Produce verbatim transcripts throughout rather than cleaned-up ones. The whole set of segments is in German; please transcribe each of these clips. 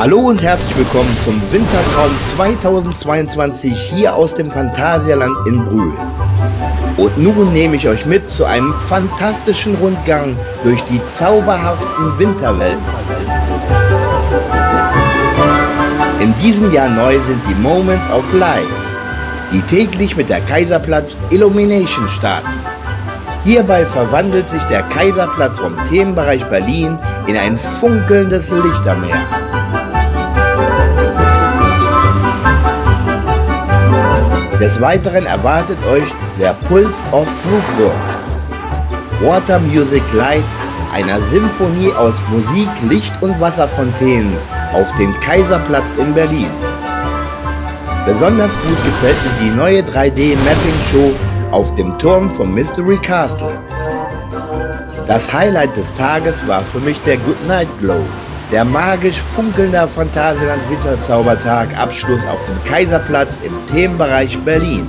Hallo und herzlich willkommen zum Wintertraum zweitausendzweiundzwanzig hier aus dem Phantasialand in Brühl. Und nun nehme ich euch mit zu einem fantastischen Rundgang durch die zauberhaften Winterwelten. In diesem Jahr neu sind die Moments of Lights, die täglich mit der Kaiserplatz Illumination starten. Hierbei verwandelt sich der Kaiserplatz vom Themenbereich Berlin in ein funkelndes Lichtermeer. Des Weiteren erwartet euch der Pulse of Fluchburg, Water Music Lights, einer Symphonie aus Musik, Licht und Wasserfontänen auf dem Kaiserplatz in Berlin. Besonders gut gefällt mir die neue drei D Mapping Show auf dem Turm vom Mystery Castle. Das Highlight des Tages war für mich der Good Night Glow, der magisch funkelnde Phantasialand Winterzaubertag Abschluss auf dem Kaiserplatz im Themenbereich Berlin.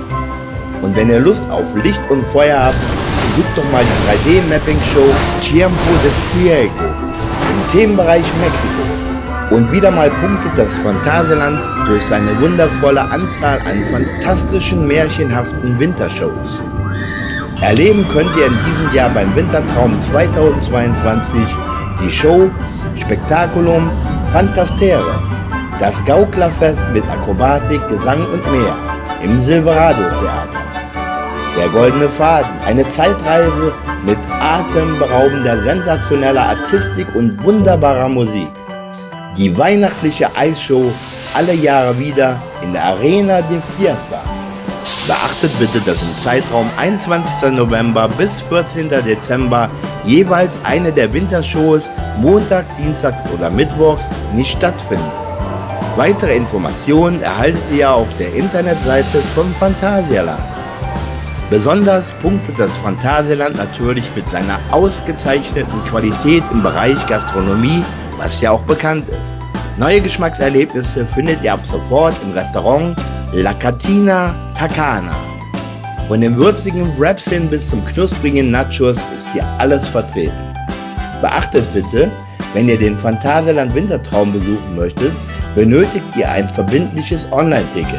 Und wenn ihr Lust auf Licht und Feuer habt, besucht doch mal die drei D Mapping Show Tiempo de Fuego im Themenbereich Mexiko. Und wieder mal punktet das Phantasialand durch seine wundervolle Anzahl an fantastischen, märchenhaften Wintershows. Erleben könnt ihr in diesem Jahr beim Wintertraum zweitausendzweiundzwanzig die Show Spectaculum Fantastere, das Gauklerfest mit Akrobatik, Gesang und mehr im Silverado Theater. Der Goldene Faden, eine Zeitreise mit atemberaubender, sensationeller Artistik und wunderbarer Musik. Die weihnachtliche Eisshow alle Jahre wieder in der Arena de Fiesta. Beachtet bitte, dass im Zeitraum einundzwanzigster November bis vierzehnter Dezember jeweils eine der Wintershows Montag, Dienstags oder Mittwochs nicht stattfinden. Weitere Informationen erhaltet ihr auf der Internetseite von Phantasialand. Besonders punktet das Phantasialand natürlich mit seiner ausgezeichneten Qualität im Bereich Gastronomie, was ja auch bekannt ist. Neue Geschmackserlebnisse findet ihr ab sofort im Restaurant La Cantina Tacana. Von den würzigen Wraps hin bis zum knusprigen Nachos ist hier alles vertreten. Beachtet bitte, wenn ihr den Phantasialand Wintertraum besuchen möchtet, benötigt ihr ein verbindliches Online-Ticket.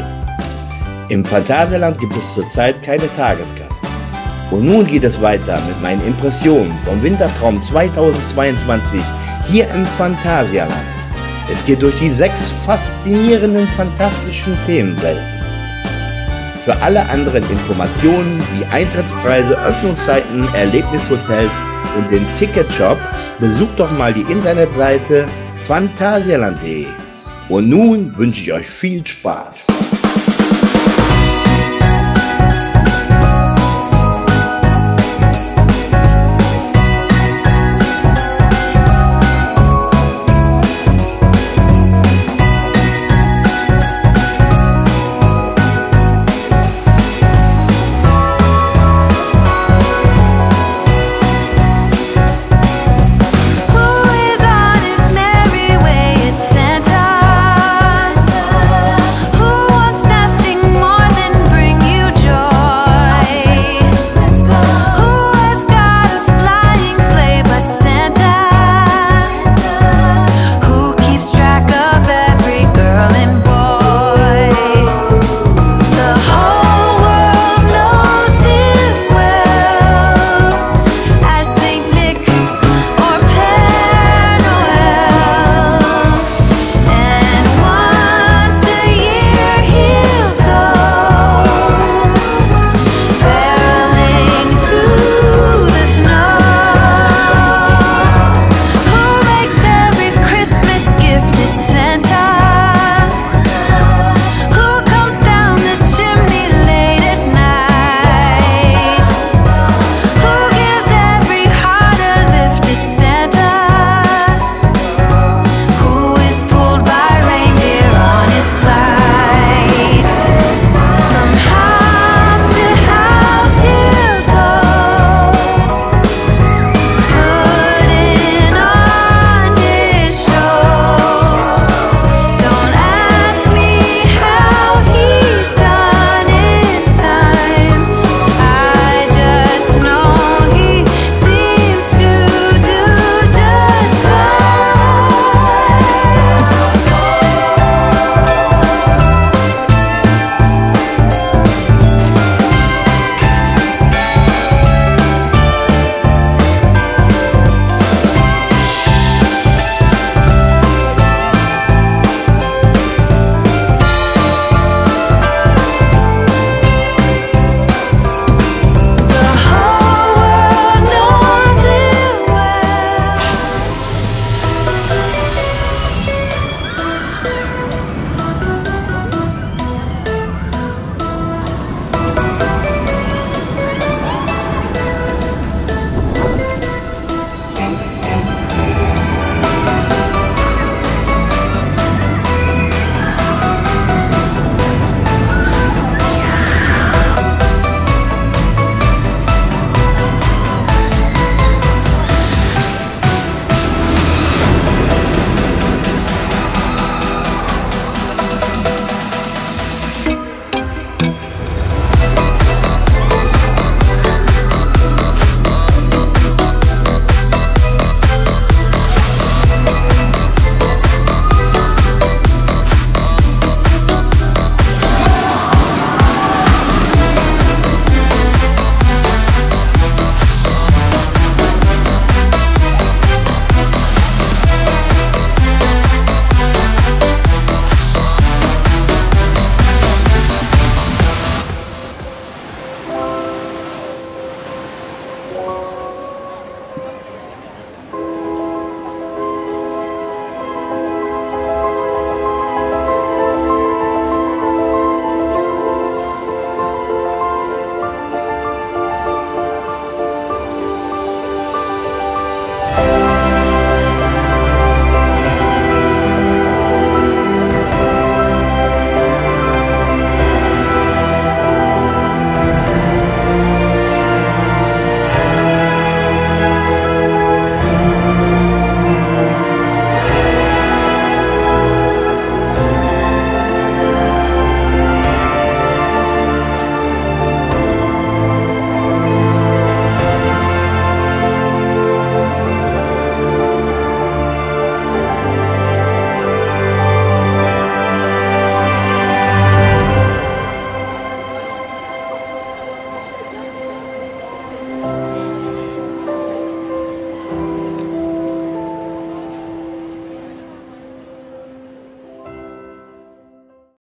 Im Phantasialand gibt es zurzeit keine Tagesgasten. Und nun geht es weiter mit meinen Impressionen vom Wintertraum zweitausendzweiundzwanzig hier im Phantasialand. Es geht durch die sechs faszinierenden, fantastischen Themenwelten. Für alle anderen Informationen wie Eintrittspreise, Öffnungszeiten, Erlebnishotels und den Ticketshop besucht doch mal die Internetseite phantasialand punkt de. Und nun wünsche ich euch viel Spaß.